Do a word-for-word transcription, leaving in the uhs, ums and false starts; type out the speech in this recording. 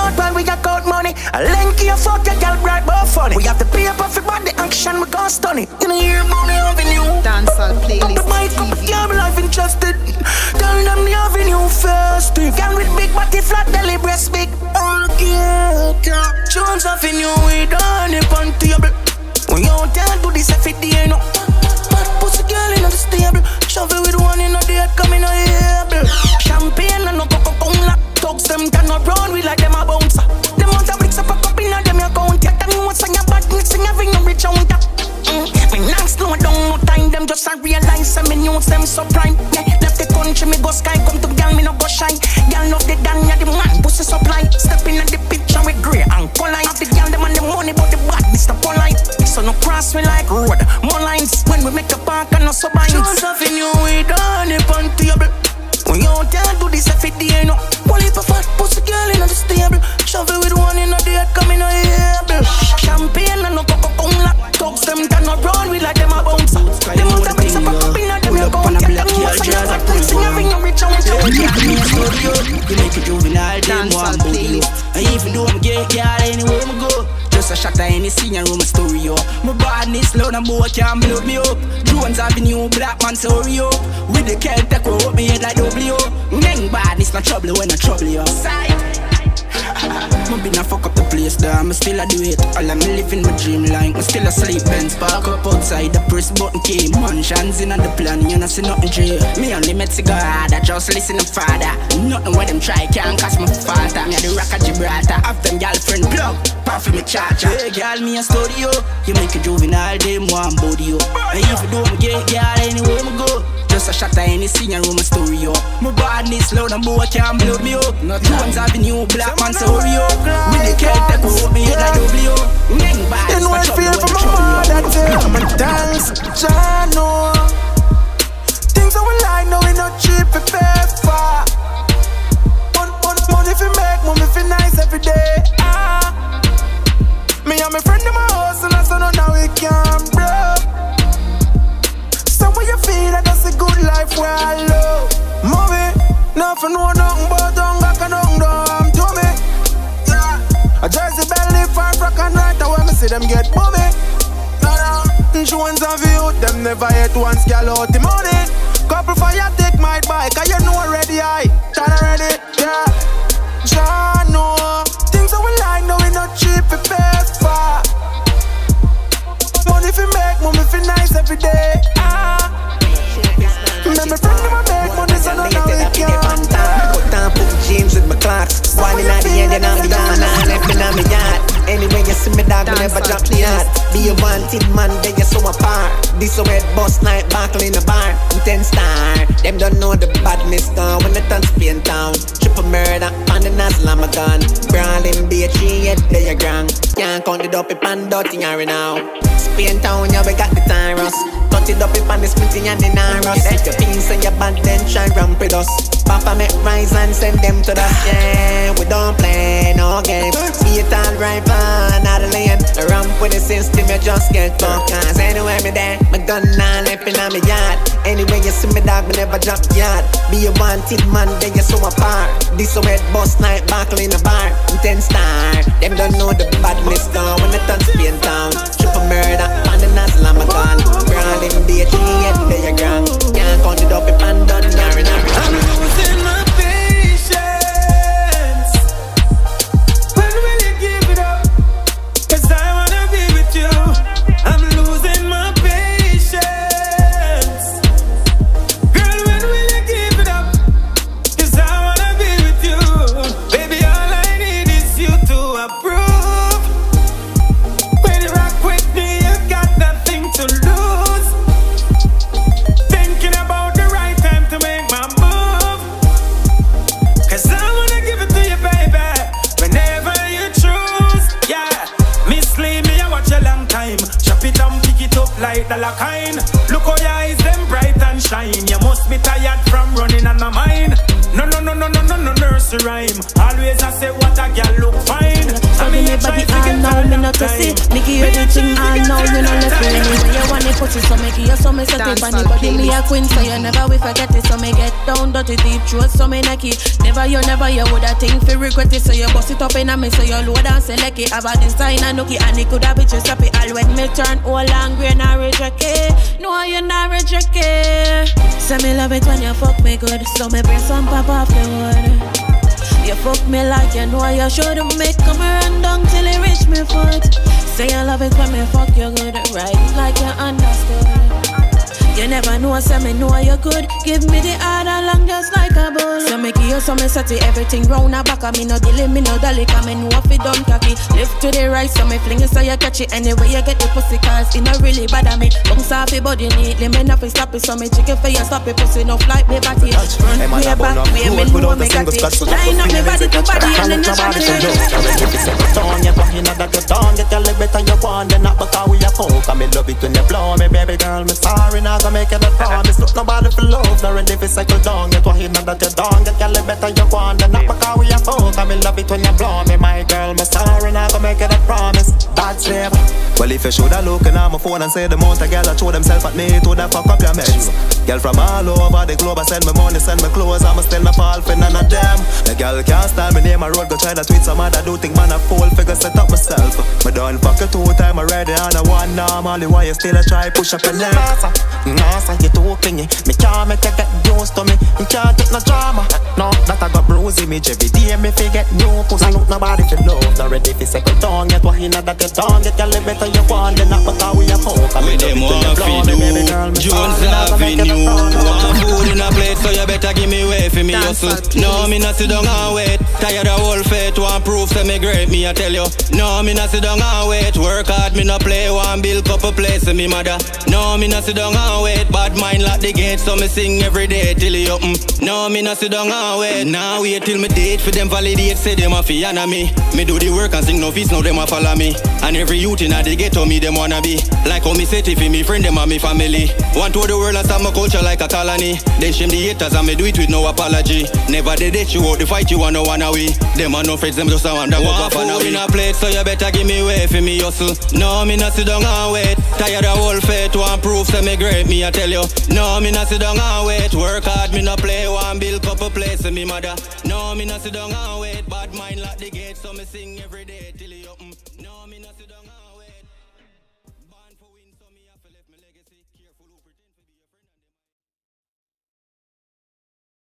out while we got out money. A lanky a fuck your girl bright but funny. We have to pay up for body action, we gon' stun it. You know hear money avenue. Dancehall playlist T V. Girl life interested. Tell them the avenue first. Girl with big body flat belly breast big. Okay, Jones off in you with on the pan table. When you tell do this every day, no. But pussy girl in the stable. Shovel with one in a day, come in a able. Champagne and no Coca-Cola. Dogs them cannot run, we like them a bouncer. Them want to bricks up a cup in a them account. Yeah, them what's on your badness and having a rich on that. Me not slow down no time. Them just a realize and me news them so prime. Yeah, left the country, me go sky. Come to girl, me no go shy. Girl love the dan, yeah, the man pussy supply. Step in at the picture with grey and colline. Have the girl, them and the money, but the badness the polite. So no cross me like road, more lines. When we make a park and no subbines. Jones off in you with on the pan table. When you tell do this every day, no. Only for fat pussy girl in the stable. Shovel with one in a day, come in a able. Champagne and no Coca-Cola. Dogs them cannot run, we like them a bouncer. Them want to bricks up a cup in a them account. Yeah, them what's on your badness and having a rich on your you make a juvenile, them one booty. And even though I'm gay, girl, anywhere I go. Just a shot of any senior room story, yo. My badness loud and boy can't blow me up. Jones Avenue, black man sorry, yo. With the Kel take up me head like W. Neng badness not trouble when I trouble, yo. I'm been a fuck up the place, though. I'm still a do it. All I'm living my dream line. I'm still asleep, Benz park up outside. The press button key. Mansions in on the plan, you know see nothing jail. Me only met cigar harder, just listen to father. Nothing where them try can't cost my father. Me a the rock of Gibraltar. Have them girlfriend plug, pass for me charger. Hey girl, me a studio. You make a juvenile, them one body, yo. And if you do me gay, girl, anywhere me go. Just a shot of any senior room story, yo. My badness loud and boy can't blow me up. Jones Avenue, black man sorry, yo. With the Kel take up me head like W. Neng badness, you know I feel from my mother too. I'm a dance, Jano. Things that we like, no we not cheap to pay for. Money fi make, money fi nice every day. Ah. Me and my friend in my house, and I said no now we can't broke. So when you feel that that's a good life where I love. Mommy, nothing know nothing but don't got nothing done to me. Yeah. A Jersey belly far rock and right away me see them get bummy. Nah, nah. Jones and view, them never hate one scale out the money. Couple fire take my bike, and you know already I turn already, yeah. Jano, things that we like, no we not cheap to pay for. Money fi make, money fi nice every day. Ah. Remember friend never make money, so no now we can't. Put down, put jeans with my clocks. One in the end, and I'm gone. I left me on my yard. Anyway, you see me dog, we never drop the yard. Be a wanted man, then you so apart. This a red bus night, buckle in the bar. I'm ten star. Them don't know the badness gone when the tongue spin town. Triple murder, on the nozzle, I'm a gun. Brawling, be a tree, yet they a grand. Can't count it up, if I'm dirty, you're now. Spain town, yeah, we got the Tyrus. Cut it up, if I'm the smithy and the Naros. If your peace and your bad, then try ramp with us. Papa make rise and send them to the yeah, we don't play no games. Be it all right, man, out of lane. Ramp with the system, you just get fucked. Cause anywhere me there, my gun now left in my yard. Anyway, you see me dog, me never drop yard. Be a wanted man, then you so apart. This a red bus night, buckle in a bar. I'm ten star. Them don't know the badness gone when the tongue spin town. Triple murder, on the nozzle, I'm a gun. Brawling, be a tree, yet they a grand. Can't count it up if I'm done, nary, nary. I'm losing my patience. When will you give it up? Cause I wanna be with you. I'm losing my patience. Girl, when will you give it up? Cause I wanna be with you. Baby, all I I say what a girl look fine. So me body all now, me not to see. Me give you the thing all now, you know left me. When you want it pussy, so make you so me set it. And the body me a queen, so you never will forget it. So me get down, dirty deep throat, so me necky. Never you, never you would a think fi regret it. So you bust it up in a me, so you load and select it. Have a design and nookie, and it could have been just stop it. All when me turn all angry and I reject it. No, you not reject it. Say me love it when you fuck me good, so me bring some pop off the wood. You fuck me like you know you shouldn't make come run down till it reach me foot. Say you love it when me fuck you good, right like you understood. You never know, say me know you good. Give me the hard along just like a bull. So me give you some, me set it everything round a back. Me no dilly, me no dolly, cause me know if it done cocky. Lift to the right, so me fling it so you catch it. Anyway you get the pussy, cause it no really bother me. Bounce off your body neatly, me not fi stop it. So me chicken for you, stop it, pussy no flight me body. Front, way back, way me know me got it. Line up me body to body and then you shot it. Don't get what you know that you don't get your better you want. Then not because we a folk. I me love it when you blow me, baby girl. Me sorry now. Make it a promise, look nobody for love. Not ready for cycle down. Get what he know that you don't get your better you want. Then not because we a folk. I me love it when you blow me, my girl. Me sorry now, go make it a promise. Bad slave. Well, if you should have looked on my phone and say the amount of girls that throw themselves at me, to the fuck up your mess. Girl from all over the globe, I send me money, send me clothes. I'ma still not fall for none of them. The girl can't stand me name my road, go try to tweet some other do think man I fall figure set up myself. Me done fuck you two time already and I want normally why you still a try push up your neck. Nasa, you too clingy. Me can't make you get used to me. You can't take no drama. No, that I got bruising me every day. Me forget new pussy. Look nobody for love. Not ready for second tongue. Yet what he know that you don't get your better you want. Then not because we a folk. I mean them want fi do Jones Avenue. Want food in a plate, so you better give me way for me hustle. No, me not sit down and wait. Tired of whole fate. Want proof say me great, me I tell you. No, me not sit down and wait. Work hard, me not play. Want build couple places, me mother. No, me not sit down and wait. Bad mind lock the gate, so me sing every day till he open. No, me not sit down and wait. Now wait till me date for them validate. Say them a fi honor me. Me do the work and sing no fees, now them a follow me. And every youth in a the ghetto me them wanna be. Like how me say it for me friend them and me family. Want to the world and start my culture like a colony. Then shame the haters and me do it with no apology. Never did it you out the fight you and no one away. Them are no friends, them just a want to walk up and away. In a plate, so you better give me way for me hustle. No, me not sit down and wait. Tired of whole fate, want proof say me great, me I tell you. No, me not sit down and wait. Work hard, me not play. Want build couple places, me mother. No, me not sit down and wait. Bad mind lock the gate, so me sing every day till he open. No, me not sit down and wait.